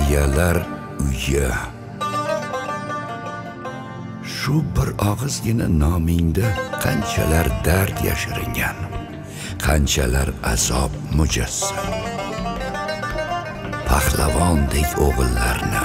qariyalar uyi. Shu bir og'izgina nomingda qanchalar dard yashiringan, qanchalar azob mujassam. Pahlavondek o'g'illarni,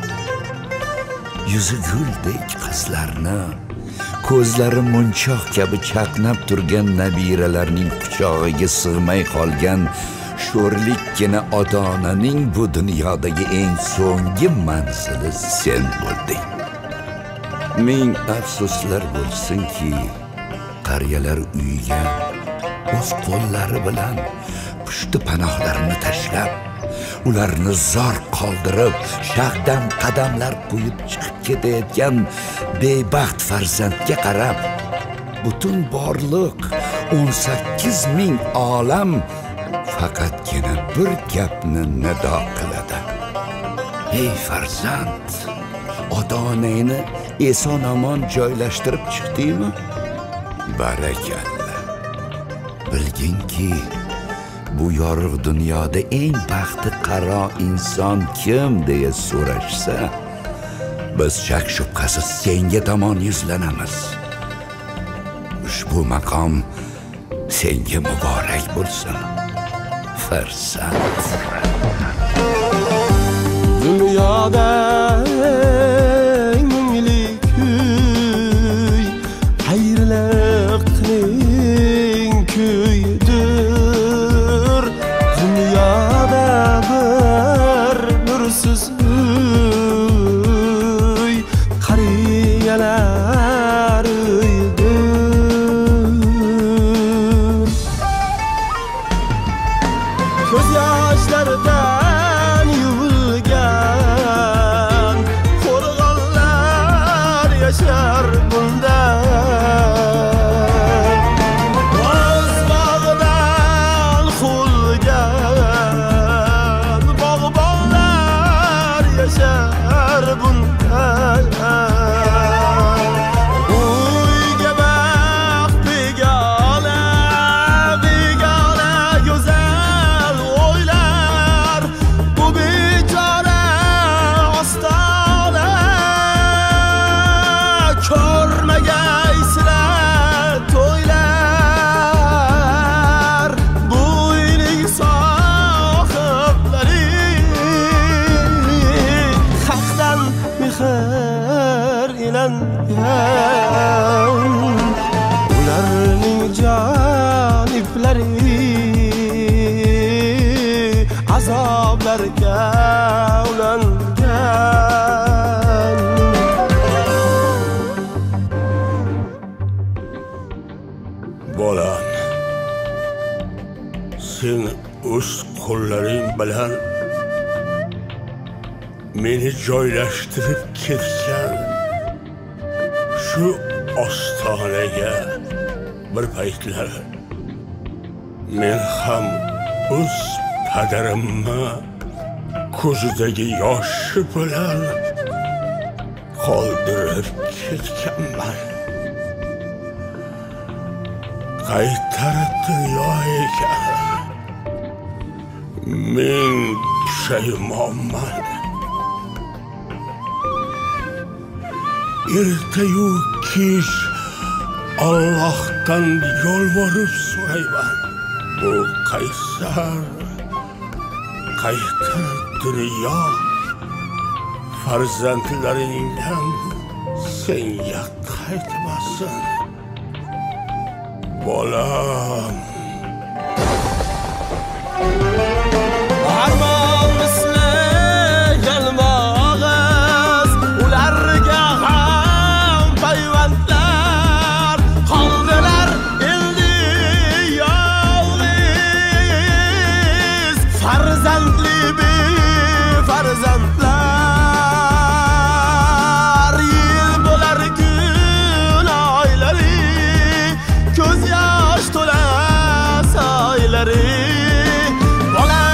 yuzi guldek qizlarni, ko'zlari munchoq kabi chaqnab turgan nabiralarning quchog'iga sig'may qolgan sho'rlikkina ota-onaning bu dunyodagi eng so'nggi manzili sen bo'lding. Ming afsuslar bo'lsinki, qariyalar uyiga o'z qo'llari bilan pushti panohlarini tashlab, ularni zor qoldirib, shahdan qadamlar qo'yib chiqib ketayotgan bebaxt farzandga qarab, butun borliq 18 ming olam faqatgina bir gapni nido qiladi. Ey farzand, ota-onangni eson-omon joylashtirib chiqdingmi? Barakalla. Bilginki, bu yorug' dunyoda eng baxti qaro inson kim deya so'rashsa, biz shak shubhasiz senga tomon yuzlanamiz. Ushbu maqom senga muborak bo'lsin, farzand. Dunyoda mungli kuy, xayrliqning kuyidir. Dunyoda bir nursiz uy, qariyalar uyidir. Ko'z yoshlardan yuvilgan qo'rg'onlar yashar bunda. O'z bog'idan qulgan bog'bonlar yashar bunda. Uyga baxt begona, begona go'zal o'ylar, bu bechora ostona ko'rmagaysizlar to'ylar. Bu uyning sohiblari haqdan mehr ilangan, ularning jon iplari azoblarga ulangan. Bolam, sen o'z qo'llaring bilan meni joylashtirib ketgan shu ostonaga bir paytlar men ham o'z padarimni ko'zidagi yoshi bilan qoldirib ketganman. Qaytarib dunyo ekan, men pushaymonman. Ertayu kech Allohdan yolvorib so'rayman. Bu qaysar qaytarib dunyo farzandlaringdan senga qaytmasin. Bolam. Armon misli yalmog'iz, ularga ham payvandlar qoldilar endi yolg'iz. Farzandli befarzandlar, yil bo'lar kun oylari, ko'z yosh to'la soylari. Bola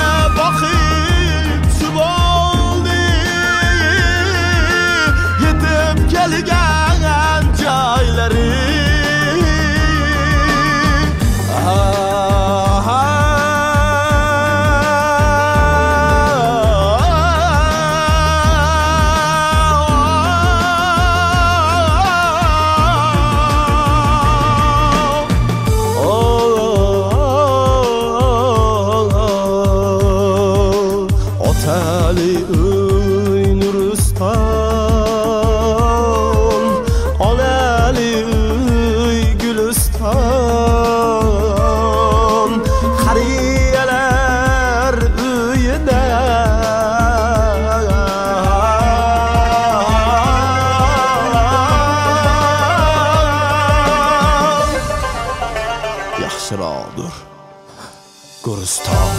Bahodur Guriston.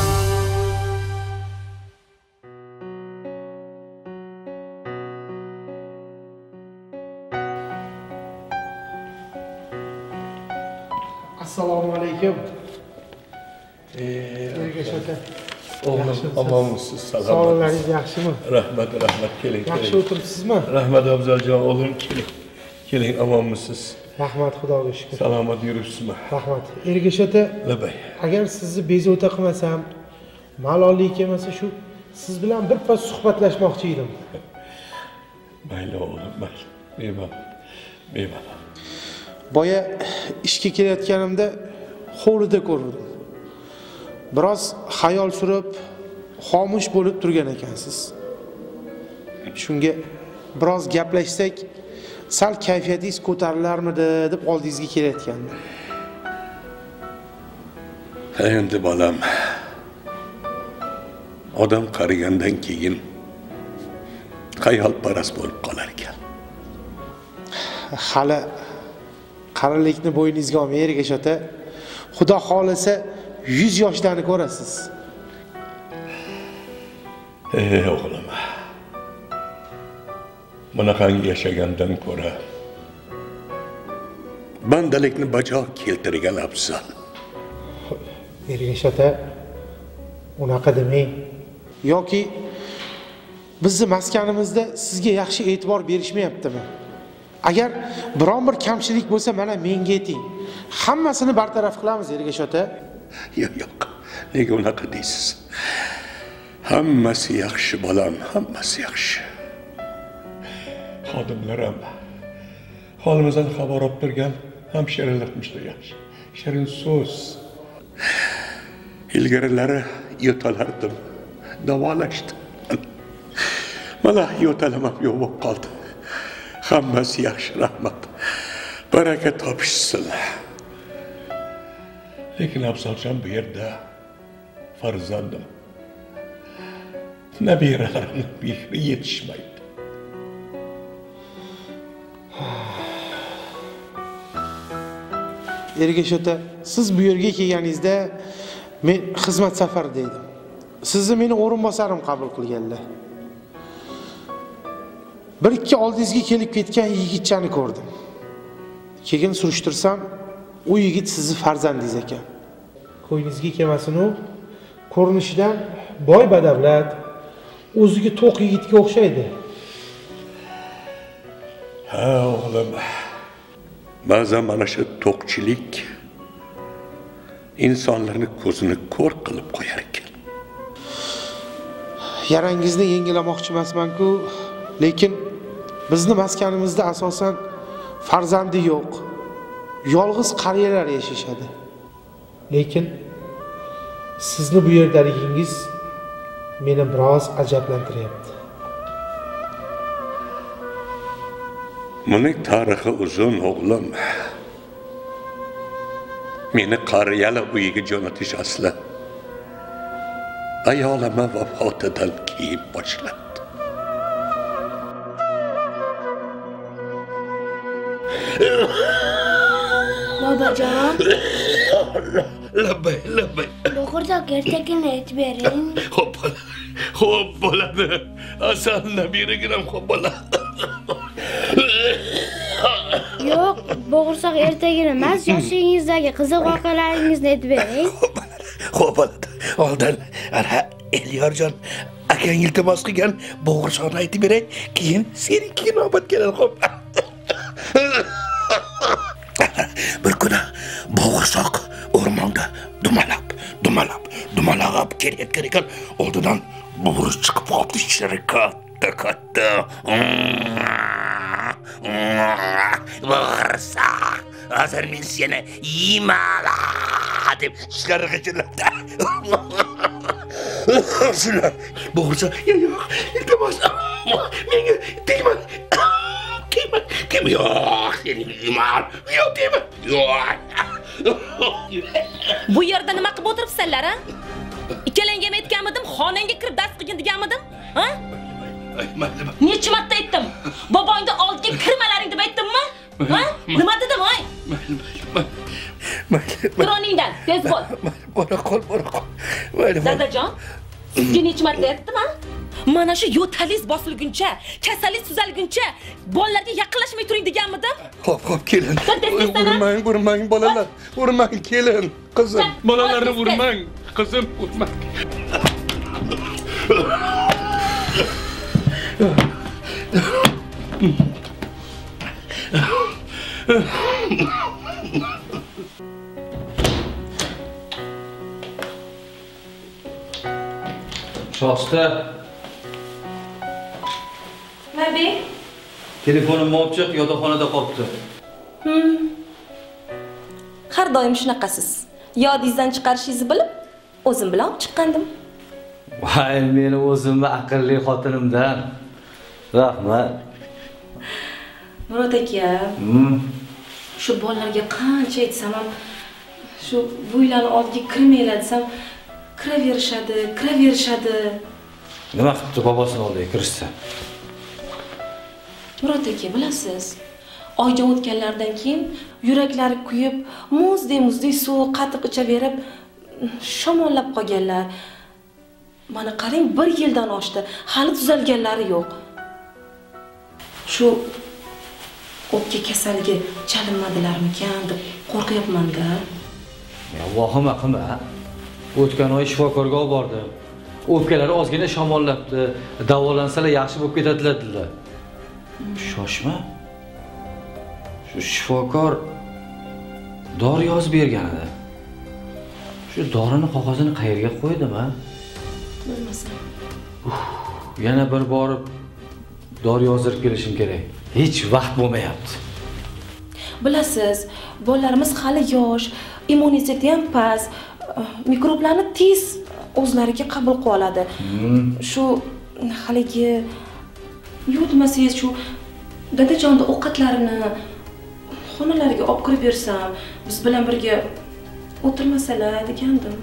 Assalomu alaykum. Ergash aka. Oğlum amanmısınız? Sog'lig'ingiz yaxshimi? Rahmat, keling. Yaxshi o'tiribsizmi? Rahmat Afzaljon, oğlum keling, amanmısınız? Rahmat, Xudoga shukr. Salomat yuribsizmi? Rahmat. Ergash aka, Labay. agar sizni bezovta qilmasam, malollik emas shu, siz bilan bir pas suhbatlashmoqchi edim. Mayli oğlum, mayli. Bemalol. Boya ishga kelayotganimda hovlida ko'rdim. Biroz xayol surib, xomush bo'lib turgan ekansiz. Shunga biroz gaplashsak, sal kayfiyatingiz ko'tarilarmidi deb oldingizga kelayotgandim. Endi bolam, odam qarigandan keyin xayolparast bo'lib qolar ekan. Hali qarilikni bo'yningizga olmang Ergash ota. Xudo xolisa 100 yoshlarni ko'rasiz. O'g'lim. Bunaqangi yashagandan ko'ra bandalikni bajo keltirgan afzal. Ergash ota, unaqa demang. Yoki bizni maskanimizda sizga yaxshi e'tibor berishmayaptimi? Agar biron bir kamchilik bo'lsa, mana menga ayting. Hammasini bartaraf qilamiz Ergash ota. Yo'q. Nega unaqa deysiz? Hammasi yaxshi bolam, hammasi yaxshi. Xodimlar ham holimizdan xabar olib turgan hamshiralarimiz yaxshi. Shirin so'z. Ilgarilari yo'talardim, davolashdi. Mana yo'talamam yo'q bo'lib qoldi. Hammasi yaxshi, rahmat. Baraka topishsin. Lekin Afzaljon bu yerda farzandim. Nabiralarimni mehri yetishmaydi. Ergash ota, siz bu yerga kelganingizda men xizmat safarida edim. Sizni meni o'rinbosarim qabul qilganlar. Bir ikki oldingizga kelib ketgan yigitchani ko'rdim. Keyin surishtirsam, u yigit sizni farzandingiz ekan. Ko'ngingizga kelmasin u, ko'rinishidan boy badavlat, o'ziga to'q yigitga o'xshaydi. Ha, o'g'lim. Ba'zan mana shu to'qchilik insonlarni ko'zini ko'r qilib qo'yar ekan. Yarangizni yengilamoqchi emasman-ku, lekin bizni maskanimizda asosan farzandi yo'q, yolg'iz qariyalar yashashadi. Lekin sizni bu yerdaligingiz meni biroz ajablantiryapti. Buning tarixi uzun o'g'lim. Meni qariyalar uyiga jo'natish asli ayolima vafotidan keyin boshlandi. Bobojon. Labbay. Bo'g'irsoq ertagina aytib bering. Xo'p bo'ladi. Asal nabiraginam xo'p bo'ladi. Yo'q, bo'g'irsoq ertagina emas, yoshingizdagi qiziq voqealaringizni aytib bering. Xo'p bo'ladi. Oldin Elyorjon akang iltimos qilgan bo'g'irsoqni aytib beray, keyin seniki navbat keladi. Xo'p. Bir kuni bo'g'irsoq o'rmonda dumalab kelayotgan ekan, oldidan bo'g'riz chiqib qolibdi, ishlari katta. Bo'g'irsoq, hozir men seni yeyman deb ishlari g'ijirlabdi. Shular bo'g'irsoq, yo'q, iltimos, menga tegma. Yo'q, seni yeyman. Yo'q deyman. Yo'q. Bu yerda nima qilib o'tiribsizlar, ha? Ikkalangga ham aytganmidim, xonangga kirib dars qilgin deganmidim, ha? Aytmadim. Necha marta aytdim? Bobongni oldiga kirmalaring deb aytdimmi? Ha? Nima dedim, voy? Tur o'rningdan, tez bo'l. Bora qol. Mayli. Dadajon, sizga necha marta aytdim a? Mana shu yo'taliz bosilguncha, kasallik tuzalguncha bolalarga yaqinlashmay turing deganmidim? Xo'p, kelin. Urmang. Urmang bolalar. Urmang, kelin. Qizim. Bolalarni urmang, qizim, urmang. Shosta. Nabi, Telefonimni olib chiq, yotoqxonada qolibdi. har doim shunaqasiz. Yodingizdan chiqarishingizni bilib, o'zim bilan olib chiqqandim. Voy, meni o'zimni aqlli xotinimdan. Rahmat. Murod aka, shu bolalarga qancha aytsam ham shu bo'ylarni oldiga kirmanglar desam, kiraverishadi. Nima qilibdi bobosini oldiga kirishsa? Murod aka, bilasiz, oyjon o'tganlardan keyin yuraklari kuyib, muzdek suv qatiq ichaverib, shamollab qolganlar. Mana qarang, 1 yildan oshdi, hali tuzalganlari yo'q. Shu o'pka kasaliga chalinmadilarmikan deb qo'rqyapman-da. Ya vahima qilma. O'tgan oy shifokorga olib bordim. O'pkalari ozgina shamollabdi. Davolansalar yaxshi bo'lib ketadilar dedilar. Shoshma. Shu shifokor dori yozib bergan edi. Shu dorini qog'ozini qayerga qo'ydim, ha? Bilmasam. Yana bir borib dori yozdirib kelishim kerak. Hech vaqt bo'lmayapti. Bilasiz, bolalarimiz hali yosh, immuniteti ham past, mikroblarni tez o'zlariga qabul qilib oladi. Shu haligi yutmasangiz shu dadajonning ovqatlarini xonalariga olib kirib bersam, biz bilan birga o'tirmasalar degandim.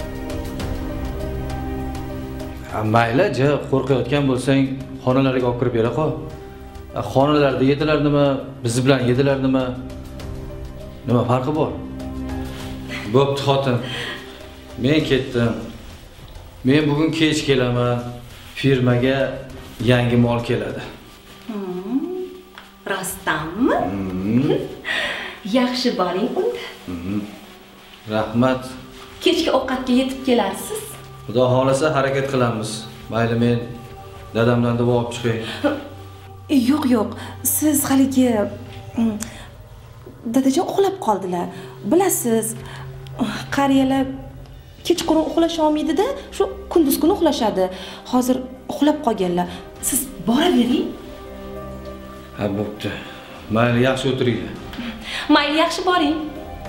Mayli, qo'rqayotgan bo'lsang, xonalariga olib kirib bera qol. Xonalarda yedilar nima, biz bilan yedilar nima? Nima farqi bor? Bo'pti xotin. Men ketdim. Men bugun kech kelaman. Firmaga yangi mol keladi. Rostdanmi? Yaxshi boring unda. Rahmat. Kechki ovqatga yetib kelarsiz. Xudo xolasa harakat qilamiz. Mayli, men dadamdan davo olib chiqay. Yo'q, siz haligi dadajon uxlab qoldilar. Bilasiz, qariyalar kechqurun uxlasha olmaydi-da, shu kunduz kuni uxlashadi. Hozir uxlab qolganlar. Siz boravering. Ha, bo'pti. Mayli, yaxshi o'tiringlar. Mayli, yaxshi boring.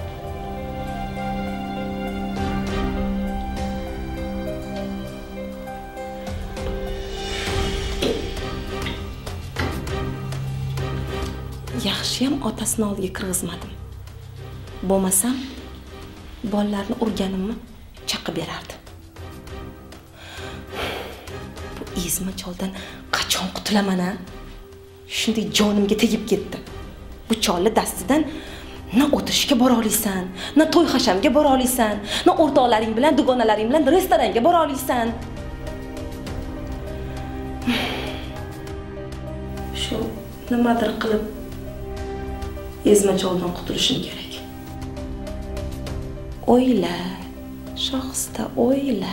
Yaxshiyam otasini oldiga kirgizmadim. Bo'lmasam, bolalarni urganimni chaqib berardi. Bu ezma choldan qachon qutulaman-a? Shunday jonimga tegib ketdi. Bu cholni dastidan na o'tirishga bora olaysan, na to'y hashamga bora olaysan, na o'rtoqlaring bilan, dugonalaring bilan restoranga bora olaysan. Shu nimadir qilib ezma choldan qutulishim kerak. O'yla, Shohista, o'yla.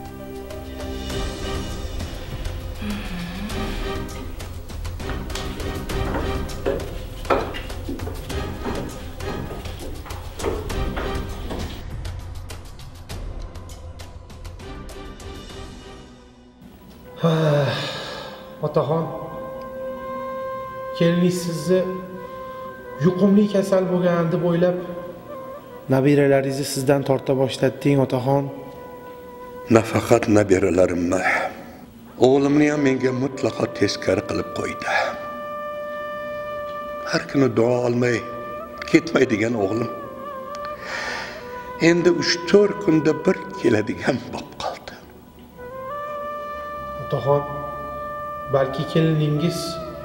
Otaxon, keliningiz sizni yuqumli kasal bo'lgan deb o'ylab, nabiralaringizni sizdan torta boshladi-ding, otaxon. Nafaqat nabiralarimni, o'g'limni ham menga mutlaqo teskari qilib qo'ydi. Har kuni duo olmay ketmaydigan o'g'lim endi 3-4 kunda bir keladigan bo'lib qoldi. Otaxon, balki keliningiz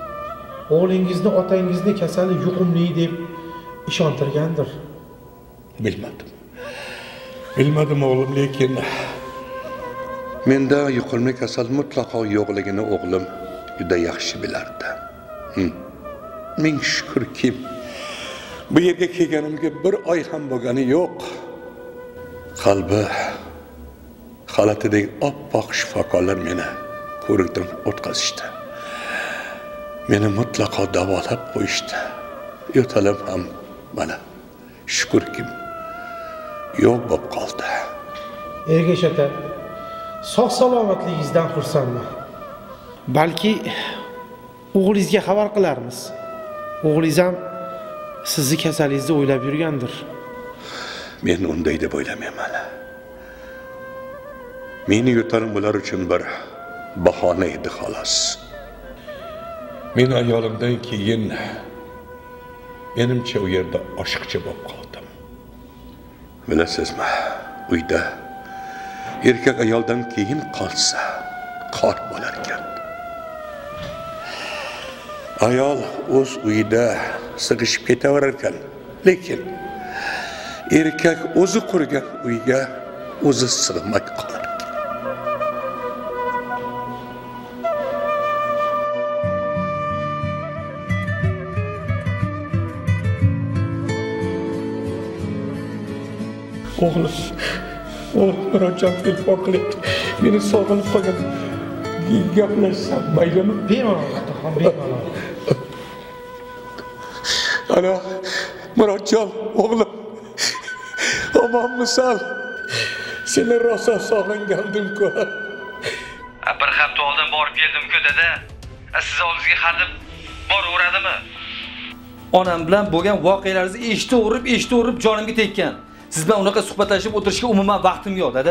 o'g'lingizni otangizni kasali yuqumli deb ishontirgandir. Bilmadim o'g'lim, lekin menda yuqumli kasal mutlaqo yo'qligini o'g'lim juda yaxshi bilardi. Ming shukrki, bu yerga kelganimga bir oy ham bo'lgani yo'q. Qalbi xalatidek oppoq shifokorlar meni ko'rikdan o'tkazishdi. Meni mutlaqo davolab qo'yishdi. Yo'talim ham mana shukrki yo'q bo'lib qoldi. Ergash aka, sog' salomatligingizdan xursandman. Balki o'g'lingizga xabar qilarmiz. O'g'lingiz ham sizni kasalingizni o'ylab yurgandir. Men unday deb o'ylamayman. Meni yo'talim bular uchun bir bahona edi xolos. men ayolimdan keyin menimcha u yerda oshiqcha bo'lib qoldim. Bilasizmi, uyda erkak ayoldan keyin qolsa qor bo'lar ekan. Ayol o'z uyida sig'ishib ketaverar ekan, lekin erkak o'zi qurgan uyga o'zi sig'may qolar. O'g'lim Murodjon telefon qilyapti. Meni sog'inib qolgan. Gaplashsam maylimi? Bemalol, otaxon, bemalol. Alo, Murodjon, o'g'lim. Omonmisan? Seni rosa sog'ingandim-ku. Bir hafta oldin borib keldim-ku, dada. Siz oldingizga hadeb boraveradimi? Onam bilan bo'lgan voqealaringizni eshitib jonimga tekkan. Siz bilan unaqa suhbatlashib o'tirishga umuman vaqtim yo'q, dada.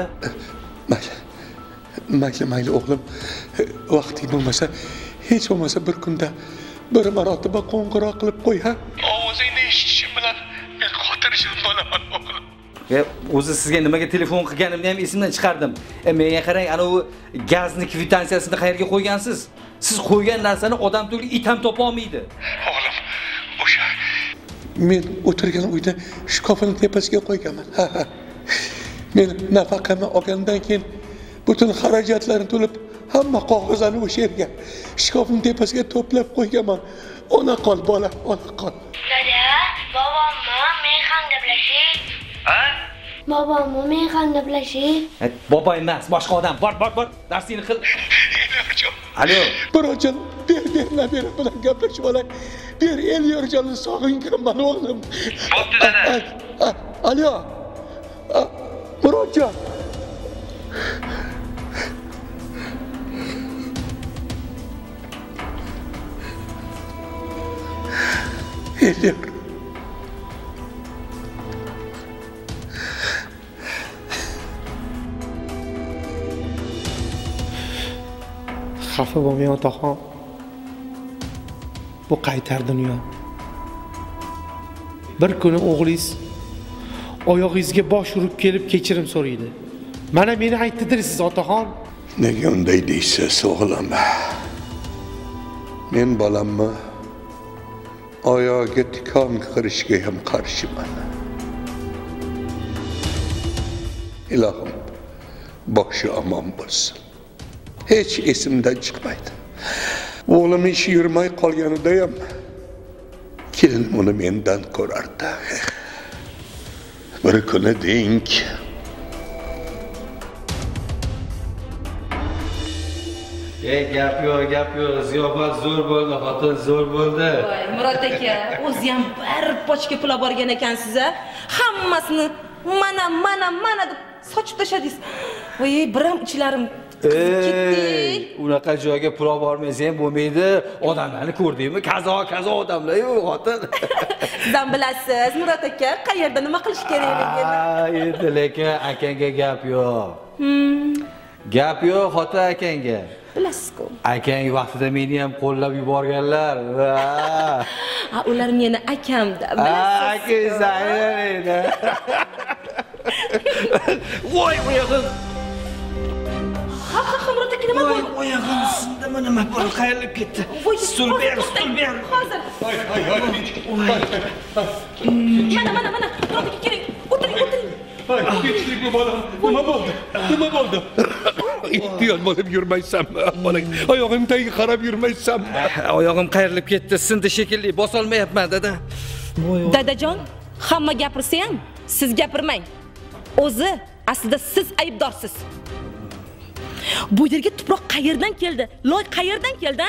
Mayli o'g'lim. Vaqting bo'lmasa, hech bo'lmasa bir kunda bir marotaba qo'ng'iroq qilib qo'y, ha? Ovozingni eshitishim bilan men xotirjam bo'laman, o'g'lim. O'zi sizga nimaga telefon qilganimni ham esimdan chiqardim. Menga qarang, ana u gazni kvitantsiyasini qayerga qo'ygansiz? Siz qo'ygan narsani odam tugul it ham topa olmaydi. O'g'lim, o'sha men o'tirgan uyda shkofning tepasiga qo'yganman. Ha. Men nafaqamni olgandan keyin butun xarajatlarni to'lib, hamma qog'ozlarni o'sha yerga shkofning tepasiga to'plab qo'yganman. Ona qol, bola, ona qol. Dada, bobommi men ham gaplashing? Ha? Bobommi men ham gaplashing? Bobo emas, boshqa odam. Bor, darsingni qil. Alo. Murodjon, ber nabira bilan gaplashib olay. Bir Elyorjonni sog'inganman, o'g'lim. Bo'pti, dada. Alo. Murodjon. Elyor. Xafa bo'lmang otaxon. Bu qaytar dunyo. Bir kuni o'g'lingiz oyog'ingizga bosh urib kelib kechirim so'raydi. Mana meni aytdirsiz otaxon. Nega unday deysiz, o'g'lim? Men bolamni oyog'iga tikon qirishga ham qarshiman. Ilohim, boshi omon bo'lsin. Hech esimdan chiqmaydi. O'g'lim ishi yurmay qolganida ham kelin uni mendan ko'rardi. Bir kuni deng. Gap yo'q, ziyofat zo'r bo'ldi, xotin zo'r bo'ldi. Voy, Murod aka, o'zi ham bir pochka pul olib borgan ekansiz a? Hammasini mana deb sochib tashladingiz. Voy, bir ham ichlarim ketdi. Unaqa joyga pul olib bormasa ham bo'lmaydi. Odamlarni ko'rdingmi? Kazo odamlar-yu, xotin. Siz ham bilasiz, Murod aka, qayerda nima qilish kerakligini. Endi lekin akangga gap yo'q. Gap yo'q xotin akangga. Bilasiz-ku. Akang vaqtida meni ham qo'llab yuborganlar. Ular meni akamda, bilasiz. Akang saylanadi. Voy, o'yag'im. Ha, Murod aka nima bo'ldi? Oyog'im sindimi, nima bo'ldi? Qayerlib ketdi? Stul ber. Hozir. Hoy. Mana, Murod aka keling. Tinchlikmi bolam? Nima bo'ldi? Nima bo'ldi? Ehtiyot bo'lib yurmaysanmi? Bolang, oyog'im tagiga qarab yurmaysanmi? Oyog'im qayrilib ketdi, sindi shekilli, bosolmayapman, dada. Dadajon, hamma gapirsa ham siz gapirmang. O'zi aslida siz aybdorsiz. Bu yerga tuproq qayerdan keldi? Loy qayerdan keldi?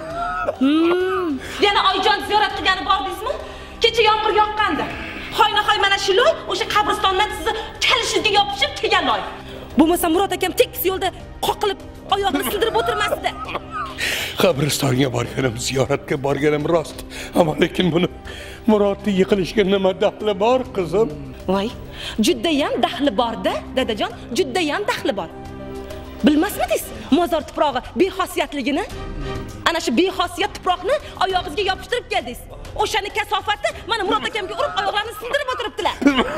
Yana Oyjon ziyorat qilgani bordingizmi? Kecha yomg'ir yoqqandi. Hoynahoy mana shu loy o'sha qabristondan sizni kalishingizga yopishib kelgan loy. Bo'lmasa Murod akam tekis yo'lda qoqilib oyog'ini sindirib o'tirmasdi. Qabristonga borganim, ziyoratga borganim rost. Ammo lekin buni Murodni yiqilishga nima daxli bor, qizim? Voy, judda ham daxli bor-da, dadajon, judda ham daxli bor. Bilmasmidingiz mozor tuprog'i bexosiyatligini? Ana shu bexosiyat tuproqni oyog'ingizga yopishtirib keldingiz. O'shani kasofati mana Murod akamga urib oyoqlarini sindirib o'tiribdilar.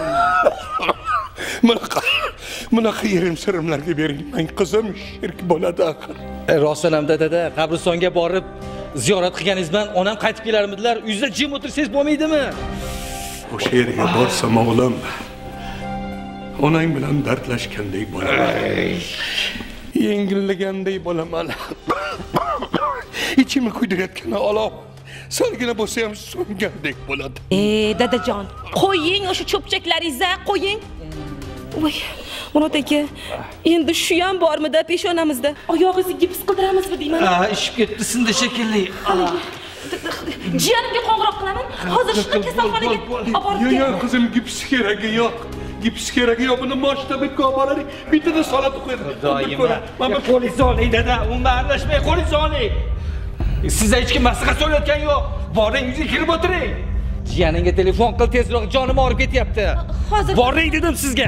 Bunaqa yerim-sirimlarga berilmang, qizim, shirk bo'ladi axir. Rostdan ham dada, qabristonga borib ziyorat qilganingiz bilan onam qaytib kelarmidilar. Uyda jim o'tirsangiz bo'lmaydimi? O'sha yerga borsam o'g'lim, onang bilan dardlashgandek bo'laman. Yengilligandek bo'laman. Ichimni kuydirayotgan olov salgina bo'lsa ham so'ngandek bo'ladi. Dadajon, qo'ying o'sha cho'pchaklaringizni, qo'ying. Voy, Murod aka, endi shu ham bormidi peshonamizda? Oyog'ingizni gips qildiramizmi deyman? Ishib ketdi, sindi shekilli. Jiyanimga qo'ng'iroq qilaman. Hozir shuni kasalxonaga olib borib Yo'q, yo'q, qizim, gips keragi yo'q. Gips keragi yo'q. Buni moshtabekka olib boraylik. Bittadan solib qo'ying. Mana qo'lingizni oling, dada. Unga aralashmay qo'lingizni oling. Sizga hech kim maslahat so'rayotgan yo'q. Boring, uyga kirib o'tiring. Jiyaningga telefon qil, tezroq jonim og'rib ketyapti. Hozir boring dedim sizga.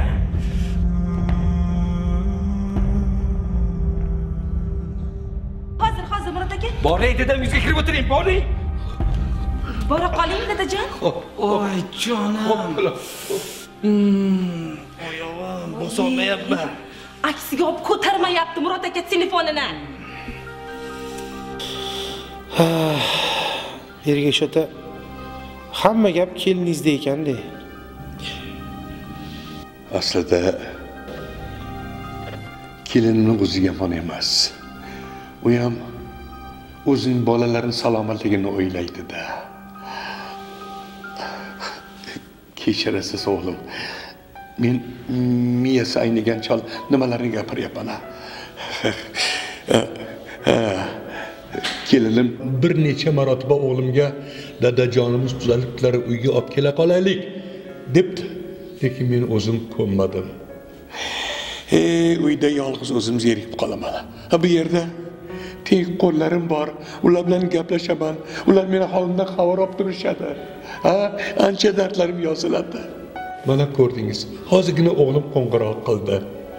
Hozir Murod aka. Boring dedim, uyga kirib o'tiring, boring. Bora qoling, dadajon. Voy jonim. Oyog'im bosolmayapman. Aksiga olib ko'tarmayapti Murod aka telefonini. Ergash ota, hamma gap keliningizda ekan-da. Aslida kelinning o'zi yomon emas. U ham o'zining bolalarining salomatligini o'ylaydi-da. Kechirasiz o'g'lim. Men miyasi aynigan chol nimalarni gapiryapman. Kelinim bir necha marotaba o'g'limga dadajonimiz tuzalibdilar, uyga olib kela qolaylik debdi. Lekin men o'zim ko'nmadim. Uyda yolg'iz o'zim zerikib qolaman. Bu yerda teng qo'llarim bor, ular bilan gaplashaman, ular meni holimdan xabar olib turishadi. Ancha dardlarim yoziladi. Mana ko'rdingiz, hozirgina o'g'lim qo'ng'iroq qildi.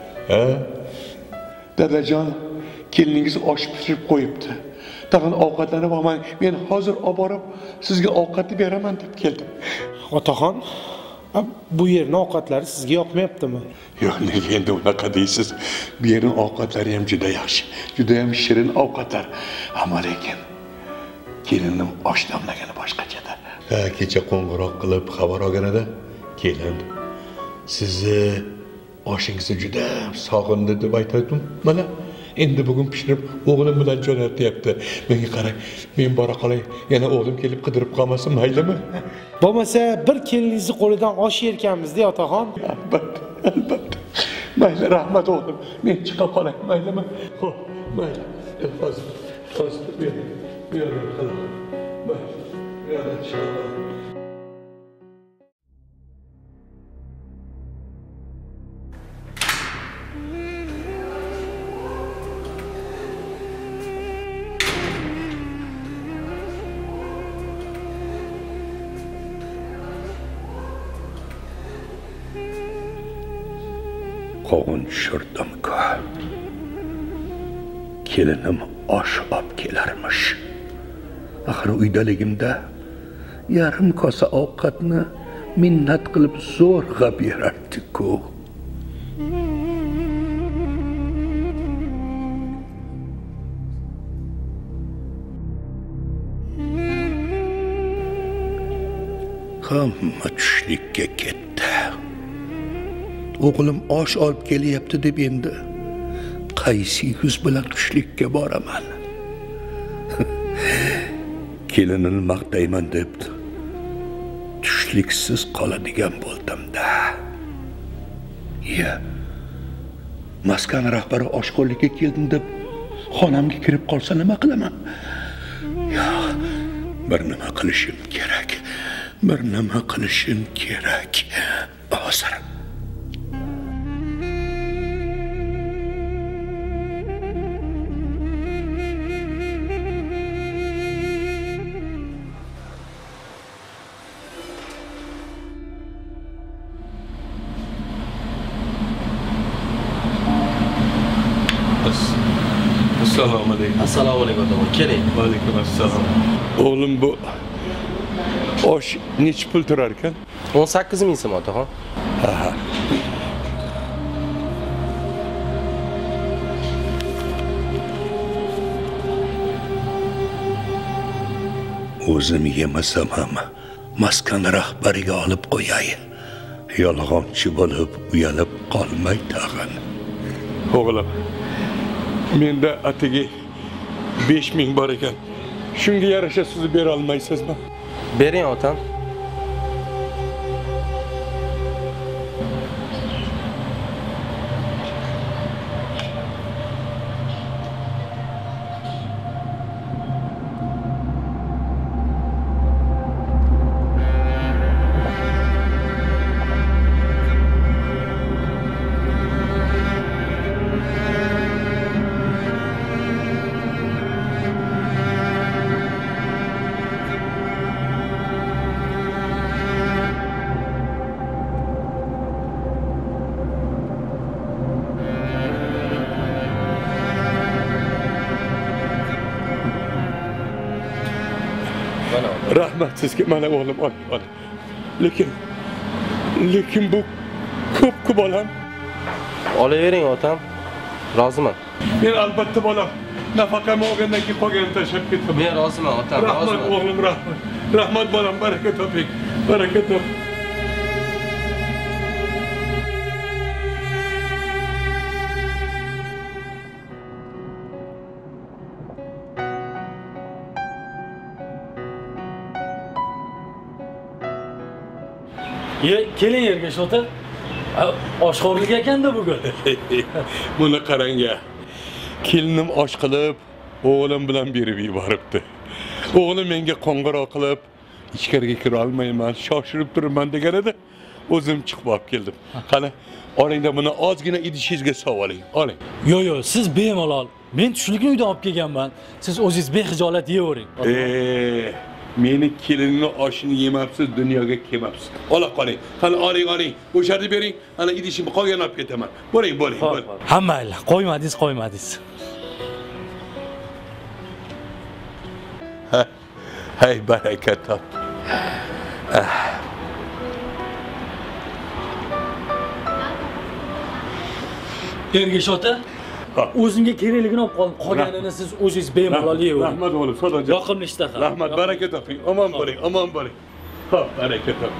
Dadajon, keliningiz osh pishirib qo'yibdi. Tag'in ovqatlanib olmang, men hozir olib borib sizga ovqatni beraman deb keldim. Otaxon, bu yerning ovqatlari sizga yoqmayaptimi? Yo'q, nega endi unaqa deysiz? Bu yerning ovqatlari ham juda yaxshi, juda ham shirin ovqatlar. Ammo lekin kelinim osh damlagani boshqachadir. Kecha qo'ng'iroq qilib xabar olganida, kelin sizni oshingizni juda sog'indi deb aytdim. Mana endi bugun pishirib o'g'lim bilan jo'natyapti. Menga qarang, men bora qolay, yana o'g'lim kelib qidirib qolmasin, maylimi? Bo'lmasa bir keliningizni qo'lidan osh yerkanmiz-da, otaxon. Albatta. Mayli, rahmat o'g'lim. Men chiqa qolay, maylimi? Xo'p, mayli. Hozir bu yerga qilaman. Mayli. Bu yerga chiqaman. Qovun tushirdim-ku. Kelinim osh olib kelarmish. Axir uydaligimda yarim kosa ovqatni minnat qilib zo'rg'a berardi-ku. Hamma tushlikka ketdi. o'g'lim osh olib kelyapti deb endi qaysi yuz bilan tushlikka boraman? Kelinini maqtayman deb tushliksiz qoladigan bo'ldim-da. Maskan rahbari oshxo'rlikka keldim deb xonamga kirib qolsa nima qilaman? Bir nima qilishim kerak. Hozir. Assalomu alaykum. Assalomu alaykum otaxon. Keling. Va alaykum assalom. O'g'lim bu osh necha pul turar ekan? 18 ming so'm otaxon. O'zim yemasam ham maskan rahbariga olib qo'yay. Yolg'onchi bo'lib uyalib qolmay tag'in. O'g'lim, menda atigi 5000 bor ekan. Shunga yarasha siz bera olmaysizmi? Bering otam. Rahmat sizga, mana o'g'lim ol. Lekin bu ko'p bolam. Olavering otam. Roziman. Men albatta bolam. Nafaqamni olgandan keyin qolganini tashlab ketaman. Men roziman otam, Rahmat roziman. o'g'lim, rahmat. Rahmat bolam, baraka toping. Baraka top. Keling Ergash ota. Oshxo'rlik ekanda bugun. Buni qarang-a. Kelinim osh qilib, o'g'lim bilan berib yuboribdi. O'g'lim menga qo'ng'iroq qilib, ichkariga kira olmayman, shoshirib turibman deganida, o'zim chiqib olib keldim. Qani, olingda buni ozgina idishingizga sovoling. Oling. Yo, siz bemalol. Men tushlikni uydan olib kelganman. Siz o'zingiz bexijolat yeyavering. Meni kelinimni oshini yemabsiz, dunyoga kelmabsiz. Ola qoling. Qani oling. O'sharni bering. Ana idishimni qolgan olib ketaman. Bo'ling. Ha mayli, qo'ymadingiz. Hay baraka top. Ergash ota, o'zimga kerakligini olib qoling. Qolganini siz o'zingiz bemalol yeyavering. Rahmat o'g'lim, Xudoga. Yoqimli ishtaha. Rahmat, baraka toping. Omon bo'ling. Xo'p, baraka toping.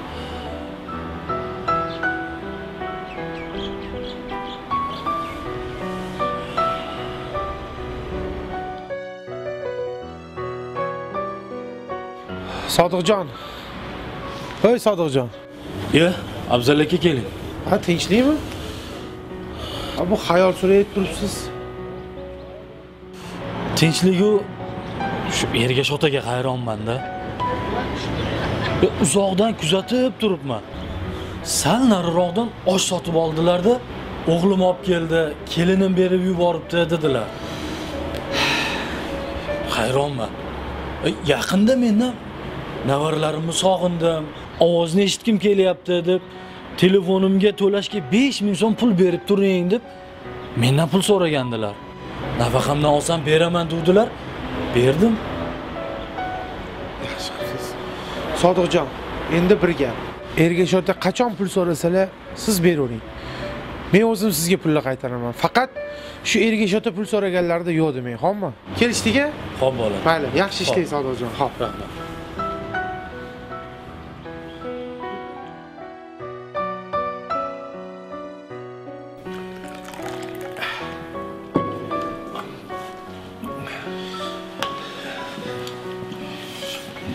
Sodiqjon. Hoy Sodiqjon. Afzal aka keling. Ha, tinchlikmi? Bu xayol surayib turibsiz. Tinchligu shu Ergash otaga hayronman-da. Uzoqdan kuzatib turibman. Sal nariroqdan osh sotib oldilar-da, o'g'lim olib keldi, kelinim berib yuboribdi dedilar. Hayronman. Yaqinda mendan navaralarimni sog'indim, ovozni eshitkim kelyapti deb telefonimga to'lashga 5000 so'm pul berib turing deb mendan pul so'ragandilar. Nafaqamdan olsam beraman dedilar. Berdim. Sodiqjon, endi bir gap. Ergash ota qachon pul so'rasalar, siz beravering. Men o'zim sizga pulni qaytaraman. Faqat shu Ergash ota pul so'raganlarda yo'q demang, xo'pmi? Kelishdik-a? Xo'p, bolam. Mayli, yaxshi ishlaysiz Sodiqjon. Xo'p, rahmat.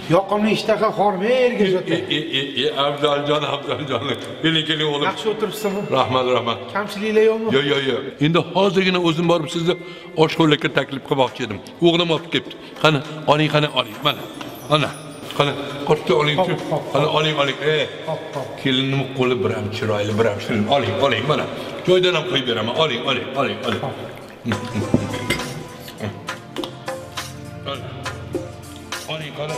Yoqimli ishtaha xormay Ergash ota. Afzaljon. Keling o'g'lim. Yaxshi o'tiribsizmi? Rahmat. Kamchiliklar yo'qmi? Yo'q. Endi hozirgina o'zim borib sizni oshxo'rlikka taklif qilmoqchi edim. O'g'lim olib kelibdi. Qani, oling. Mana. Qani, qo'shni oling-chi. Qani, oling. Kelinning qo'li biram chiroyli, biram shirin. Oling, mana. Joydan ham qo'yib beraman. Oling. Oling, qani.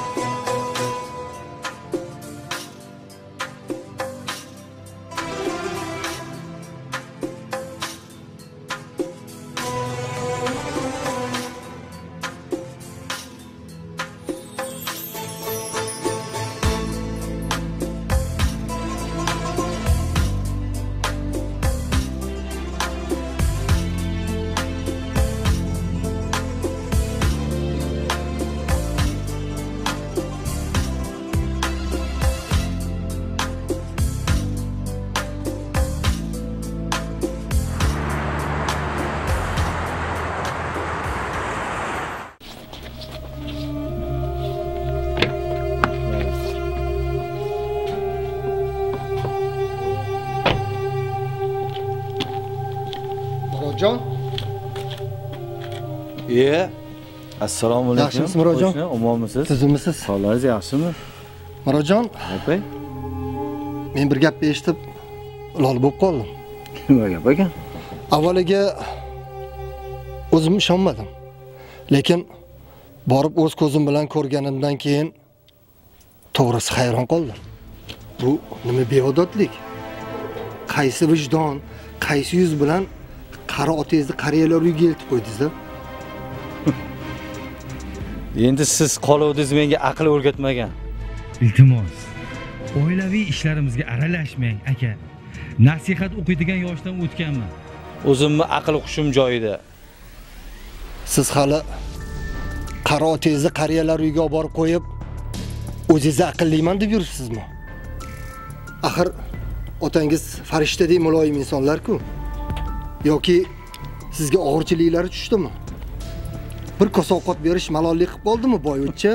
Murodjon. Assalomu alaykum. Yaxshimisiz Murodjon? Omonmisiz? Sizmisiz? Hollaringiz yaxshimi? Murodjon, Opay. men bir gap eshitib lol bo'lib qoldim. Nima gap ekan? Avvaliga o'zim ishonmadim. Lekin borib o'z ko'zim bilan ko'rganimdan keyin to'g'risi hayron qoldim. Bu nima beododlik? Qaysi vijdon, qaysi yuz bilan qari otangizni qariyalar uyiga eltib qo'ydingiz-da? Endi siz qoluvdingiz, menga aql o'rgatmagan. Iltimos, oilaviy ishlarimizga aralashmang, aka. Nasihat o'qiydigan yoshdan o'tganman. O'zimni aql hushim joyida. Siz hali qari otangizni qariyalar uyiga olib borib qo'yib, o'zingizni aqlliman deb yuribsizmi? Axir otangiz farishtadek muloyim insonlar-ku. Yoki sizga og'irchiliklari tushdimi? Bir kosa ovqat berish malollik qilib qoldimi boyvachcha?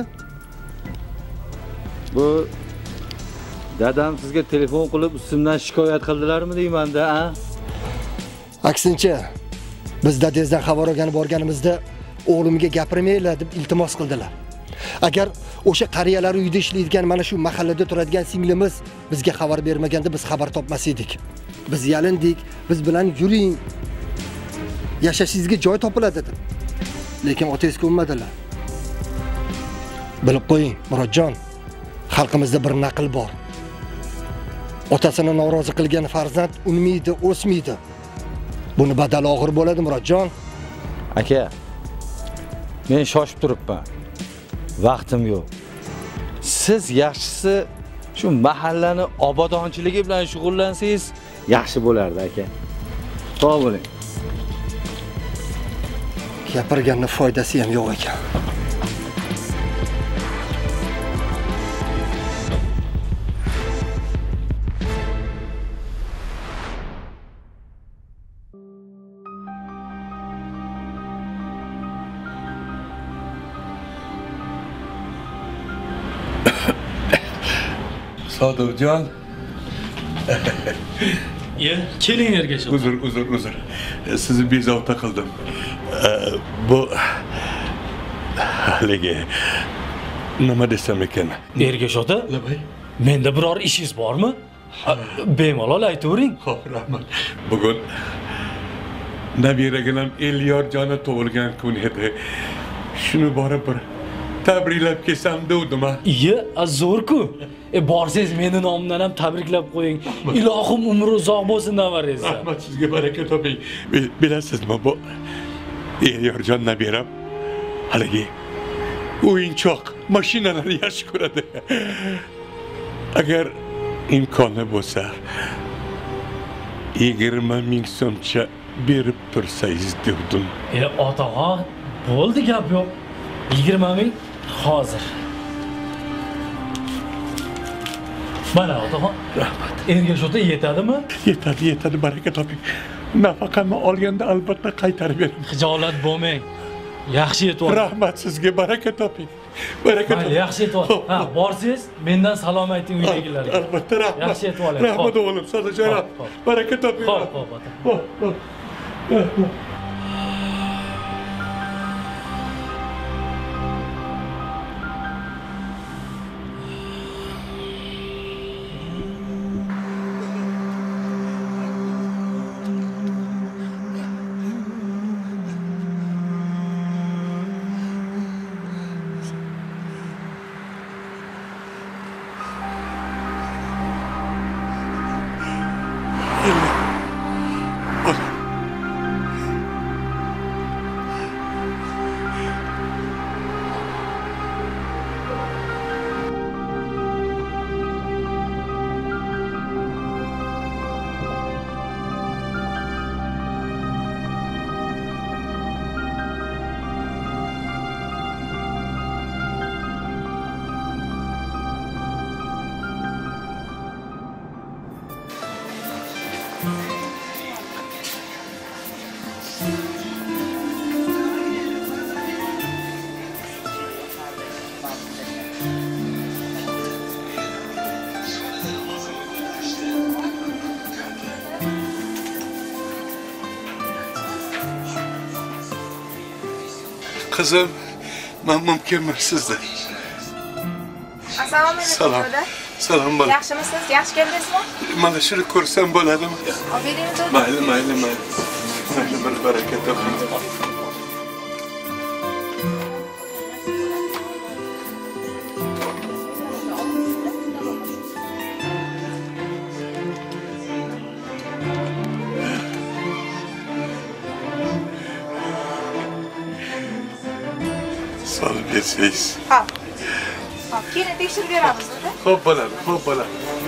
Bu dadam sizga telefon qilib ustimdan shikoyat qildilarmi deyman-da, a? Aksincha, biz dadangizdan xabar olgani borganimizda o'g'limga gapirmanglar deb iltimos qildilar. Agar o'sha qariyalar uyida ishlaydigan mana shu mahallada turadigan singlimiz bizga xabar bermaganda biz xabar topmas edik. Biz yalindik, biz bilan yuring. Yashashingizga joy topiladi deb. Lekin otangiz ko'nmadilar. Bilib qo'ying, Murodjon, xalqimizda bir naql bor. Otasini norozi qilgan farzand unmaydi, o'smaydi. Buni badali og'ir bo'ladi, Murodjon. Aka, men shoshib turibman. Vaqtim yo'q. Siz yaxshisi shu mahallani obodonchiligi bilan shug'ullansangiz yaxshi bo'lardi, aka. Sog' bo'ling. Gapirganning foydasi ham yo'q ekan. Sodiqjon. Keling Ergash ota. Uzr. Sizni bezovta qildim. Bu haligi nima desam ekan? Ergash ota? Menda biror ishingiz bormi? Bemalol aytavering. Xo'p, rahmat. Bugun nabiraginam Elyorjoni tug'ilgan kun edi. Shuni borib bir tabriklab kelsam devdim. Zo'r-ku. Borsangiz meni nomimdan ham tabriklab qo'ying. Ilohim umri uzoq bo'lsin navaringiz. Rahmat, sizga baraka toping. Bilasizmi, bu Elyorjon nabiram haligi o'yinchoq mashinalarni yaxshi ko'radi. Agar imkoni bo'lsa 20 ming so'mcha berib tursangiz devdim. Otaxon, bo'ldi gap yo'q. 20 ming hozir. Mana otaxon. Rahmat. Ergash ota yetadimi? Yetadi, baraka toping. Nafaqamni olganda albatta qaytarib beraman. Xijolat bo'lmang. Yaxshi yetyapti. Rahmat, sizga baraka toping. Baraka Mayli, yaxshi yetib ol. Ha, borsiz, mendan salom ayting uydagilarga. Albatta, rahmat. Yaxshi yetib oling. Rahmat o'g'lim, Sodiqjon. Baraka toping. Xo'p, ota. Xo'p. Kızım, ben mümkün sizde. Assalomu alaykum. Salom. Salom bola. Yaxshimisiz? Yaxshi keldingizmi? Mana shuni ko'rsam bo'ladimi? Olib bering. Mayli. Mayli, bir baraka toping. Solib bersangiz. Hop. Keyin tekshirib beramiz, unda. Xo'p bo'ladi.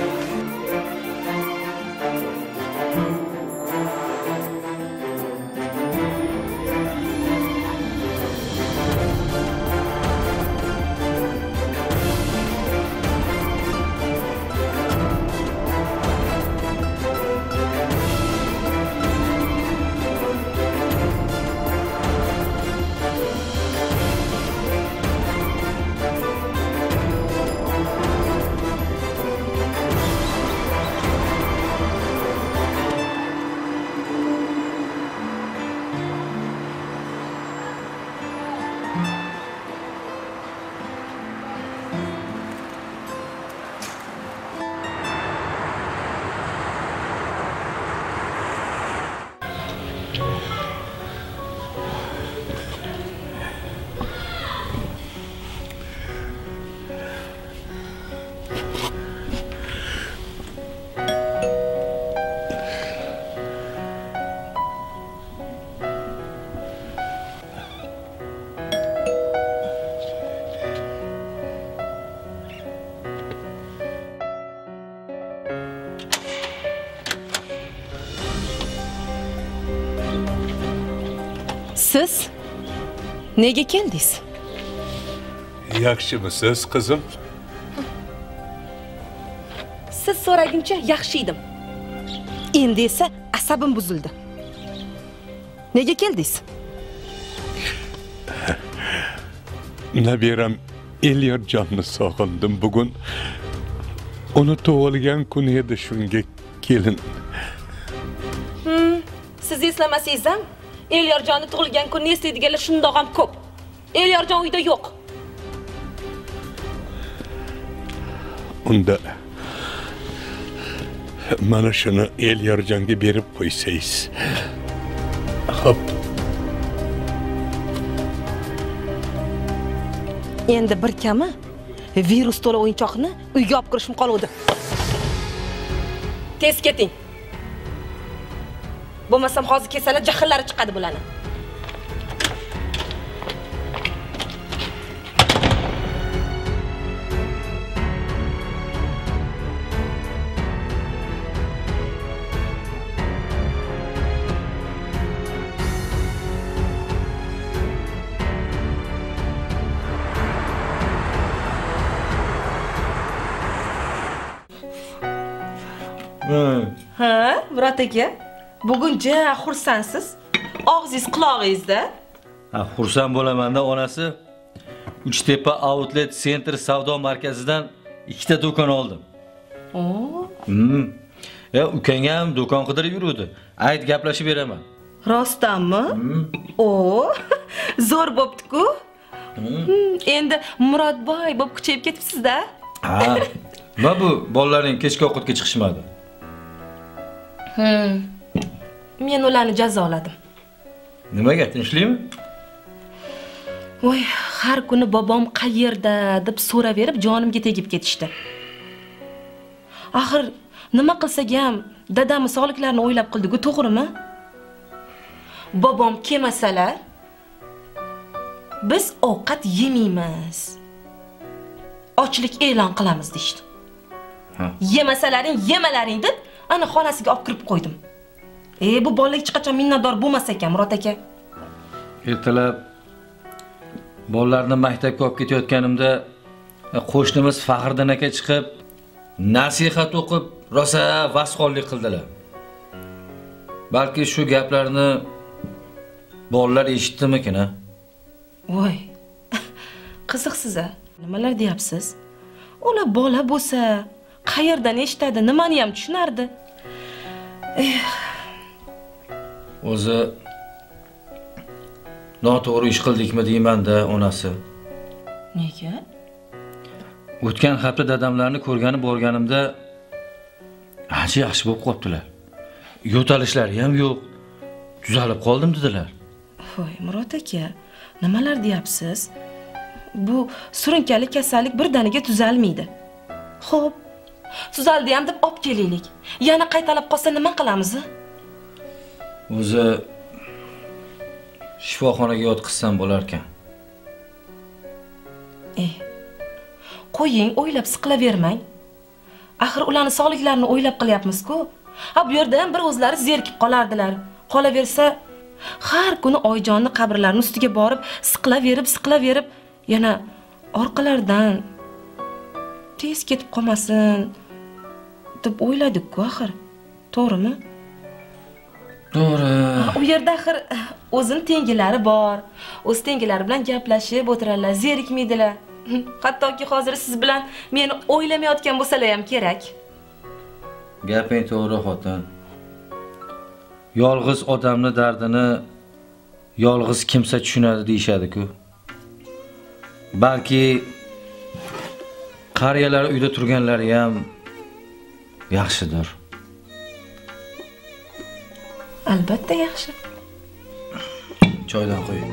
Siz nega keldingiz? Yaxshimisiz, qizim? Siz so'raguncha yaxshi edim. Endi esa asabim buzildi. Nega keldingiz? Nabiram Elyarjonni sog'indim bugun. Uni tug'ilgan kuni edi, shunga kelin. Siz eslamasangiz ham Elyarjonni tug'ilgan kunni eslaydiganlar shundoq ham ko'p. Elyarjon uyda yo'q. Unda mana shuni Elyarjonga berib qo'ysangiz. Xo'p. Endi bir kami virus to'la o'yinchoqni uyga olib kirishim qoluvdi. Tez keting. Bo'lmasam hozir kasallar jahllari chiqadi bularni. Ha, Murat aka. Bugun ja xursandsiz. Og'zingiz qulog'ingizda. Ha, xursand bo'laman-da onasi. Uchtepa Outlet Center savdo markazidan 2 ta do'kon oldim. Ya ukang ham do'kon qidirib yuruvdi. Ayt gaplashib beraman. Rostdanmi? Zo'r bo'pti-ku. Endi Murodboy bo'p kuchayib ketibsiz-da. Ha. Nima bu bolalarning kechki ovqatga chiqishmadi? Men ularni jazoladim. Nimaga, tinchlikmi? Voy, har kuni bobom qayerda deb so'raverib jonimga tegib ketishdi. Axir nima qilsak ham dadam sog'liklarini o'ylab qildi-ku, to'g'rimi? Bobom kelmasalar biz ovqat yemaymiz. Ochlik e'lon qilamiz deydi. Yemasalaring, yemalaring deb ana xonasiga olib kirib qo'ydim. Bu bolaga hech qachon minnatdor bo'lmas ekan, Murod aka. Ertalab bolalarni maktabga olib ketayotganimda qo'shnimiz Faxriddin aka chiqib, nasihat o'qib, rosa vasxonlik qildilar. Balki shu gaplarni bolalar eshitdimikin, ha? Voy. Qiziqsiz-a? Nimalar deyapsiz? Ular bola bo'lsa, qayerdan eshitadi, nimani ham tushunardi. O'zi noto'g'ri ish qildikmi deyman-da, onasi. Nega? O'tgan hafta dadamlarni ko'rgani borganimda ancha yaxshi bo'lib qoptilar. Yo'talishlari ham yo'q. Tuzalib qoldim dedilar. Voy, Murod aka, nimalar deyapsiz? Bu surunkali kasallik birdaniga tuzalmaydi. Xo'p, tuzaldi ham deb olib kelaylik. Yana qaytalab qolsa nima qilamiz? O'zi shifoxonaga yotqizsam bo'lar ekan. Qo'ying, o'ylab siqilavermang. Axir ularning sog'liklarini o'ylab qilyapmiz-ku. Bu yerda ham bir o'zlari zerikib qolardilar. Qolaversa, har kuni oyijonning qabrlarining ustiga borib, siqilaverib, yana orqalardan tez ketib qolmasin deb o'yladik-ku axir. To'g'rimi? To'g'ri. U yerda axir o'zining tengilari bor. O'z tengilari bilan gaplashib o'tirarlar, zerikmaydilar. Hattoki hozir siz bilan meni o'ylamayotgan bo'lsalar ham kerak. Gaping to'g'ri, xotin. Yolg'iz odamni dardini yolg'iz kimsa tushunadi deyshadi-ku. Balki qariyalar uyda turganlari ham yaxshidir. Albatta yaxshi. Choydan qo'y.